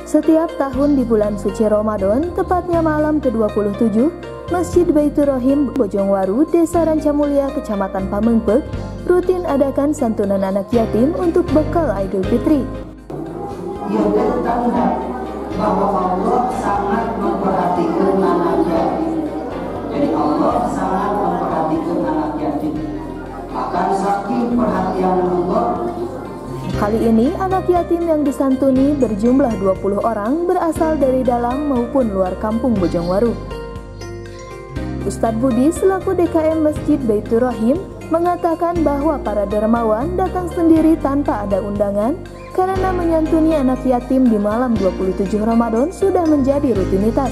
Setiap tahun di bulan suci Ramadan, tepatnya malam ke-27, Masjid Baitur Rahim Bojongwaru, Desa Rancamulya, Kecamatan Pamengpeuk, rutin adakan santunan anak yatim untuk bekal Idul Fitri. Yang bertanda bahwa Allah sangat memperhatikan anak yatim. Jadi Allah sangat memperhatikan anak yatim. Akan saking perhatian Allah, kali ini anak yatim yang disantuni berjumlah 20 orang berasal dari dalam maupun luar kampung Bojongwaru. Ustadz Budi selaku DKM Masjid Baitur Rahim mengatakan bahwa para dermawan datang sendiri tanpa ada undangan karena menyantuni anak yatim di malam 27 Ramadan sudah menjadi rutinitas.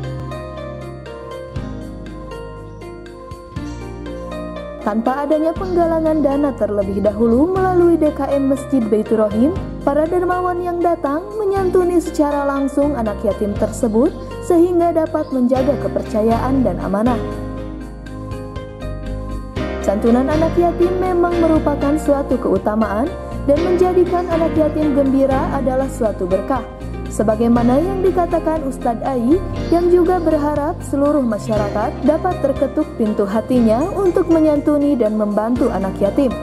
Tanpa adanya penggalangan dana terlebih dahulu melalui DKM Masjid Baitur Rahim, para dermawan yang datang menyantuni secara langsung anak yatim tersebut sehingga dapat menjaga kepercayaan dan amanah. Santunan anak yatim memang merupakan suatu keutamaan dan menjadikan anak yatim gembira adalah suatu berkah. Sebagaimana yang dikatakan Ustadz Ai yang juga berharap seluruh masyarakat dapat terketuk pintu hatinya untuk menyantuni dan membantu anak yatim.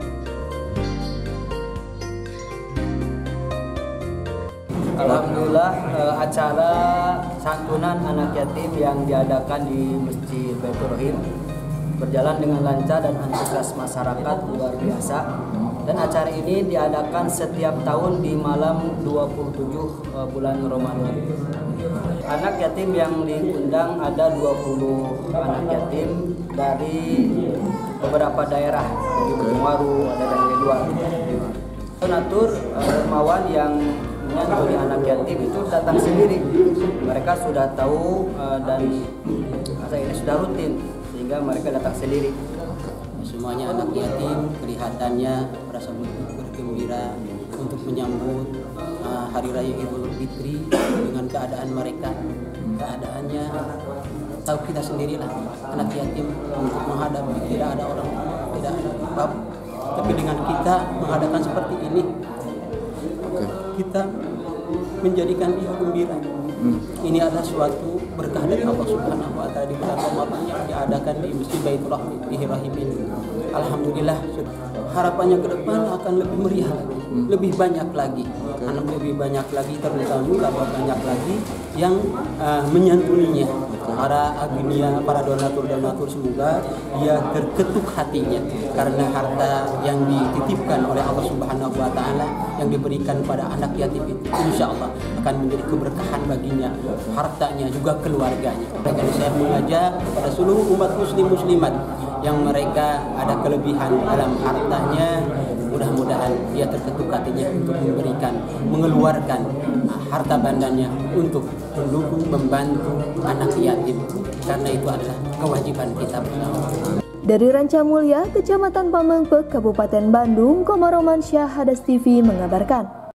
Alhamdulillah acara santunan anak yatim yang diadakan di Masjid Baitur Rahim berjalan dengan lancar dan antusias masyarakat luar biasa. Dan acara ini diadakan setiap tahun di malam 27 bulan Ramadan. Anak yatim yang diundang ada 20 anak yatim dari beberapa daerah, dari Bojongwaru, ada dari luar. Donatur dermawan yang menyantuni anak yatim itu datang sendiri. Mereka sudah tahu dan acara ini sudah rutin sehingga mereka datang sendiri. Semuanya anak yatim kelihatannya merasa bergembira untuk menyambut Hari Raya Idul Fitri dengan keadaan mereka. Keadaannya tahu kita sendirilah, anak yatim untuk menghadapi tidak ada orang, tidak ada bab. Tapi dengan kita mengadakan seperti ini, kita menjadikan dia gembira. Ini adalah suatu berkah dari Allah Subhanahu wa Ta'ala di bulan Ramadan yang diadakan di Masjid Baitur Rahim ini. Alhamdulillah, harapannya ke depan akan lebih meriah lagi, lebih banyak lagi, lebih banyak lagi, terutama banyak lagi yang menyantuninya. Para agunia, para donatur semoga dia terketuk hatinya karena harta yang dititipkan oleh Allah Subhanahu wa Ta'ala yang diberikan pada anak yatim itu insya Allah akan menjadi keberkahan baginya, hartanya juga keluarganya. Dan saya mengajak kepada seluruh umat muslimat yang mereka ada kelebihan dalam hartanya, mudah-mudahan dia terketuk hatinya untuk mengeluarkan harta bandanya untuk mendukung, membantu anak yatim, karena itu adalah kewajiban kita bersama. Dari Rancamulya, Kecamatan Pamengpeuk, Kabupaten Bandung, Komaromansyah, Hadas TV mengabarkan.